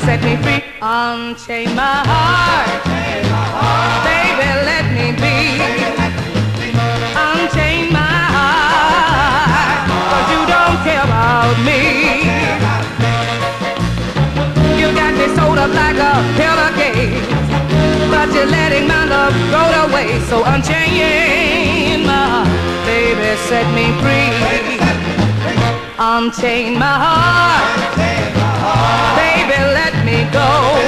set me free. Unchain my heart, baby, let me be. Unchain my heart, 'cause you don't care about me. You got me sold up like a pillowcase, but you're letting my love go to waste. So unchain my heart, baby, set me free. Unchain my heart, baby, let me go.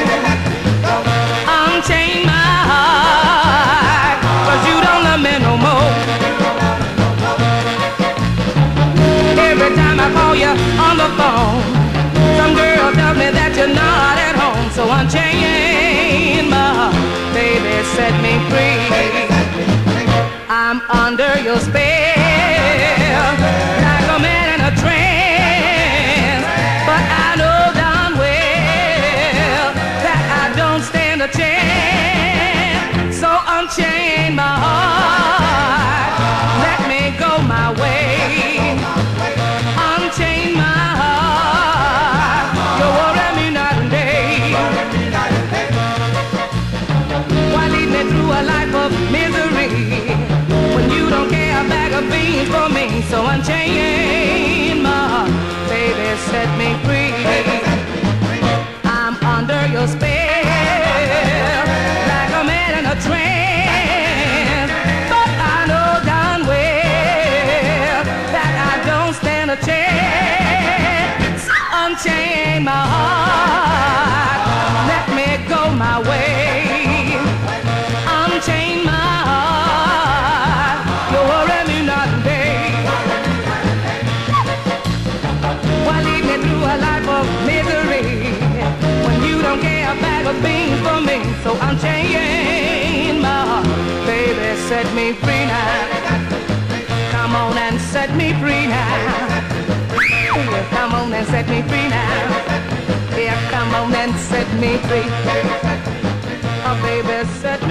Unchain my heart, 'cause you don't love me no more. Every time I call you on the phone, some girl tells me that you're not at home. So unchain my heart, baby, set me free. I'm under your spell, like a man in a trance, but I know darn well that I don't stand a chance. So unchain my heart, let me go my way. Unchain my heart, you worry me night and day. Why lead me through a life of misery when you don't care a bag of beans for me? So unchain my heart, baby, set me free. I'm under your spell, like a man in a trance, but I know darn well that I don't stand a chance. So unchain my heart, let me go my way. Unchain my heart, you worry me not a day. Why lead me through a life of misery when you don't care a bag of beans for me? So unchain my heart, baby, set me free now. Come on and set me free now. Yeah, come on and set me free now. Yeah, come on and set me free. Oh, baby, set